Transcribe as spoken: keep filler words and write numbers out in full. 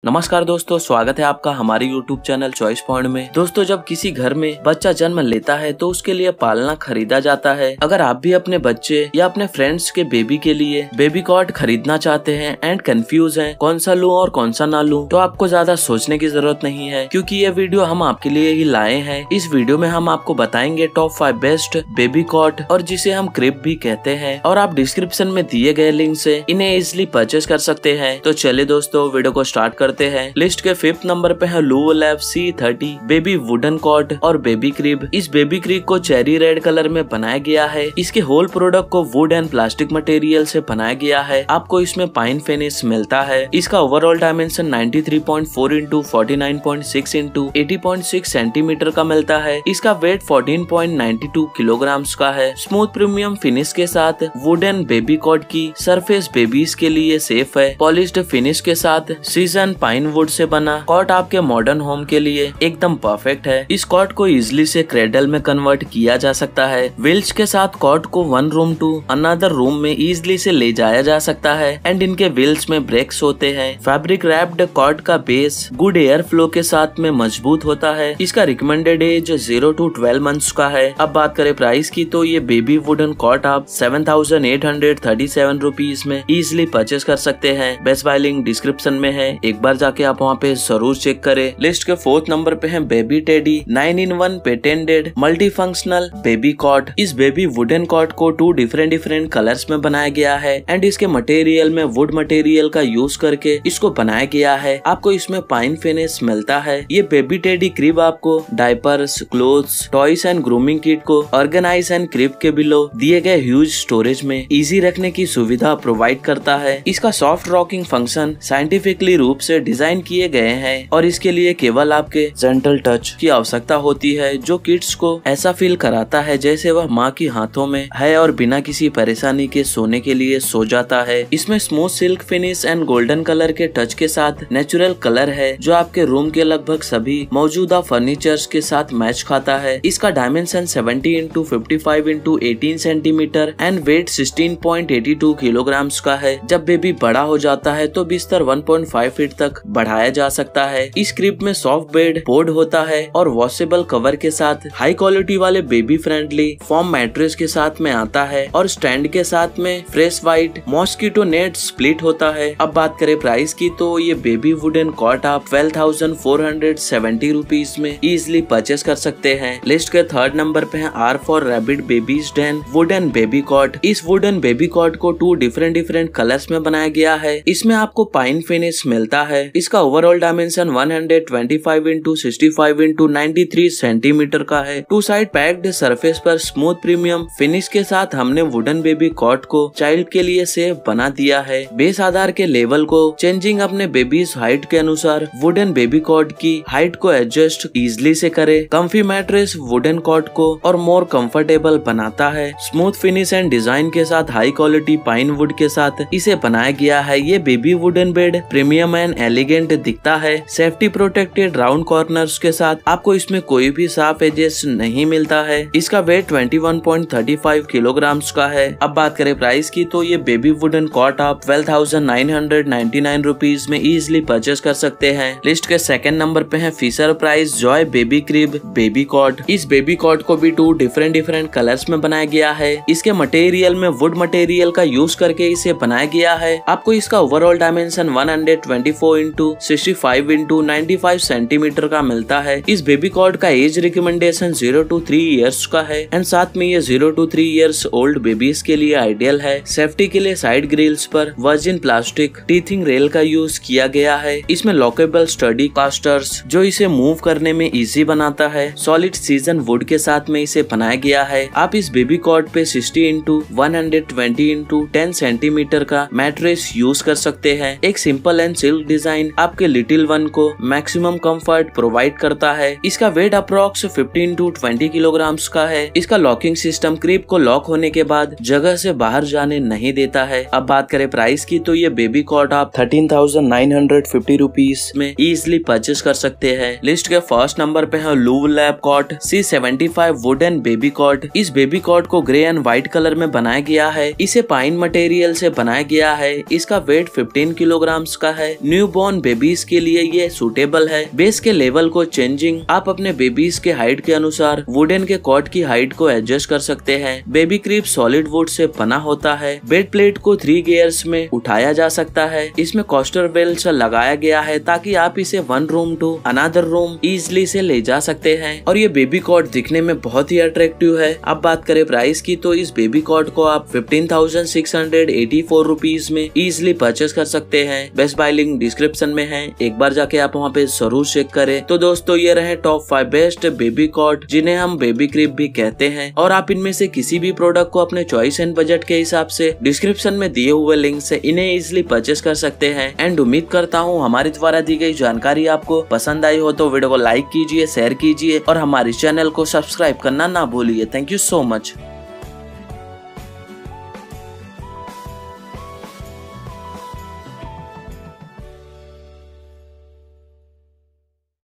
नमस्कार दोस्तों, स्वागत है आपका हमारे यूट्यूब चैनल चॉइस पॉइंट में। दोस्तों, जब किसी घर में बच्चा जन्म लेता है तो उसके लिए पालना खरीदा जाता है। अगर आप भी अपने बच्चे या अपने फ्रेंड्स के बेबी के लिए बेबी कॉट खरीदना चाहते हैं एंड कंफ्यूज हैं कौन सा लूं और कौन सा ना लूं, तो आपको ज्यादा सोचने की जरूरत नहीं है, क्योंकि ये वीडियो हम आपके लिए ही लाए हैं। इस वीडियो में हम आपको बताएंगे top five best baby cot, और जिसे हम क्रिब भी कहते हैं, और आप डिस्क्रिप्शन में दिए गए लिंक से इन्हें इजिली परचेज कर सकते हैं। तो चलिए दोस्तों, वीडियो को स्टार्ट करते हैं। लिस्ट के फिफ्थ नंबर पे है LuvLap C thirty baby wooden cot और बेबी क्रिब। इस बेबी क्रिब को चेरी रेड कलर में बनाया गया है। इसके होल प्रोडक्ट को वुड एंड प्लास्टिक मटेरियल से बनाया गया है। आपको इसमें पाइन फिनिश मिलता है। इसका overall dimension ninety three point four into forty nine point six into eighty point six centimetre का मिलता है। इसका weight fourteen point ninety two kilogram का है। स्मूथ प्रीमियम फिनिश के साथ वुडन बेबी कॉट की सरफेस बेबीज के लिए सेफ है। पॉलिश्ड फिनिश के साथ सीजन पाइन वुड से बना कॉट आपके मॉडर्न होम के लिए एकदम परफेक्ट है। इस कॉट को इजिली से क्रेडल में कन्वर्ट किया जा सकता है। व्हील्स के साथ कॉट को one room to another room में इजिली से ले जाया जा सकता है एंड इनके व्हील्स में ब्रेक्स होते हैं। फैब्रिक रैप्ड कॉट का बेस गुड एयर फ्लो के साथ में मजबूत होता है। इसका recommended age zero to twelve months का है। अब बात करें प्राइस की, तो ये बेबी वुडन कॉट आप seven thousand eight hundred thirty seven rupees में इजिली परचेज कर सकते हैं। बेस्ट बाय लिंक डिस्क्रिप्शन में है, एक बार जाके आप वहाँ पे जरूर चेक करें। लिस्ट के फोर्थ नंबर पे है baby teddy nine in one patented multi functional baby cot. इस बेबी वुडन कॉट को टू डिफरेंट डिफरेंट कलर्स में बनाया गया है एंड इसके मटेरियल में वुड मटेरियल का यूज करके इसको बनाया गया है। आपको इसमें पाइन फिनिश मिलता है। ये बेबी टेडी क्रिब आपको diapers, clothes, toys and grooming kit को ऑर्गेनाइज एंड क्रिब के बिलो दिए गए ह्यूज स्टोरेज में इजी रखने की सुविधा प्रोवाइड करता है। इसका सॉफ्ट रॉकिंग फंक्शन साइंटिफिकली रूप से डिजाइन किए गए हैं और इसके लिए केवल आपके जेंटल टच की आवश्यकता होती है, जो किड्स को ऐसा फील कराता है जैसे वह माँ की हाथों में है और बिना किसी परेशानी के सोने के लिए सो जाता है। इसमें smooth silk finish and golden colour के टच के साथ नेचुरल कलर है, जो आपके रूम के लगभग सभी मौजूदा फर्नीचर्स के साथ मैच खाता है। इसका dimension seventy into fifty five into eighteen centimetre and weight sixteen point eighty two kilogram का है। जब बेबी बड़ा हो जाता है तो बिस्तर वन पॉइंट फाइव फीट तक बढ़ाया जा सकता है। इस क्रिब में सॉफ्ट बेड बोर्ड होता है और वॉशेबल कवर के साथ हाई क्वालिटी वाले बेबी फ्रेंडली फॉर्म मैट्रेस के साथ में आता है और स्टैंड के साथ में fresh white mosquito net split होता है। अब बात करें प्राइस की, तो ये बेबी वुडन कॉट आप twelve thousand four hundred seventy rupees में इजिली परचेस कर सकते हैं। लिस्ट के थर्ड नंबर पे है R for Rabbit babies den wooden baby cot. इस वुडन बेबी कॉट को टू डिफरेंट डिफरेंट कलर्स में बनाया गया है। इसमें आपको पाइन फिनिश मिलता है। इसका overall dimension one hundred twenty five into sixty five into ninety three centimetre का है। टू साइड पैक्ड सरफेस पर स्मूथ प्रीमियम फिनिश के साथ हमने वुडन बेबी कॉट को चाइल्ड के लिए सेफ बना दिया है। बेस आधार के लेवल को चेंजिंग अपने बेबीज हाइट के अनुसार वुडन बेबी कॉट की हाइट को एडजस्ट इजिली से करे। कंफी मैट्रेस वुडन कॉट को और मोर कंफर्टेबल बनाता है। स्मूथ फिनिश एंड डिजाइन के साथ हाई क्वालिटी पाइन वुड के साथ इसे बनाया गया है। ये baby wooden bed premium and elegant दिखता है। सेफ्टी प्रोटेक्टेड राउंड कॉर्नर्स के साथ आपको इसमें कोई भी शार्प एजेस नहीं मिलता है। इसका weight twenty one point thirty five kilogram का है। अब बात करें प्राइस की, तो ये बेबी वुडन कॉट आप twelve thousand nine hundred ninety nine rupees में इजिली परचेस कर सकते हैं। लिस्ट के सेकंड नंबर पे है Fisher Price joy baby crib baby cot. इस बेबी कॉट को भी टू डिफरेंट डिफरेंट कलर्स में बनाया गया है। इसके मटेरियल में वुड मटेरियल का यूज करके इसे बनाया गया है। आपको इसका overall dimension one hundred twenty four into sixty five into ninety five centimetre का मिलता है। इस बेबी कॉट का age recommendation zero to three years का है एंड साथ में ये zero to three years old babies के लिए आइडियल है। सेफ्टी के लिए साइड ग्रिल्स पर वर्जिन प्लास्टिक टीथिंग रेल का यूज किया गया है। इसमें लॉकेबल स्टडी कास्टर्स जो इसे मूव करने में इजी बनाता है। सॉलिड सीजन वुड के साथ में इसे बनाया गया है। आप इस बेबी कॉट पे sixty into one hundred twenty into ten centimetre का मैट्रेस यूज कर सकते हैं। एक सिंपल एंड सिल्क डिजाइन आपके लिटिल वन को मैक्सिमम कंफर्ट प्रोवाइड करता है। इसका weight approx fifteen to twenty kilogram का है। इसका लॉकिंग सिस्टम क्रिब को लॉक होने के बाद जगह से बाहर जाने नहीं देता है। अब बात करें प्राइस की, तो ये बेबी कॉट आप thirteen thousand nine hundred fifty rupees में इजिली परचेस कर सकते हैं। लिस्ट के फर्स्ट नंबर पे है LuvLap cot C seventy five wooden baby cot. इस बेबी कॉट को ग्रे एंड व्हाइट कलर में बनाया गया है। इसे पाइन मटेरियल से बनाया गया है। इसका वेट फिफ्टीन किलोग्राम का है। न्यू बॉर्न बेबीज के लिए ये सूटेबल है। बेस के लेवल को चेंजिंग आप अपने बेबीज के हाइट के अनुसार वुडन के कॉट की हाइट को एडजस्ट कर सकते हैं। Baby crib solid would say बना होता है। बेड प्लेट को थ्री गियर्स में उठाया जा सकता है। इसमें कॉस्टर बेल्ट लगाया गया है ताकि आप इसे one room to another room easily से ले जा सकते हैं। और ये बेबी कॉट दिखने में बहुत ही अट्रैक्टिव है। अब बात करें प्राइस की तो इस बेबी कॉट को आप fifteen thousand six hundred eighty four rupees में इजिली परचेस कर सकते हैं। बेस्ट बाय लिंक डिस्क्रिप्शन में है, एक बार जाके आप वहाँ पे जरूर चेक करें। तो दोस्तों ये रहे top five best baby cot जिन्हें हम बेबी क्रिब भी कहते हैं। और आप इनमें से किसी भी प्रोडक्ट को अपने चॉइस एंड बजट के हिसाब से डिस्क्रिप्शन में दिए हुए लिंक से इन्हें इजिली परचेस कर सकते हैं। एंड उम्मीद करता हूँ हमारे द्वारा दी गई जानकारी आपको पसंद आई हो तो वीडियो को लाइक कीजिए, शेयर कीजिए और हमारे चैनल को सब्सक्राइब करना ना भूलिए। Thank you so much.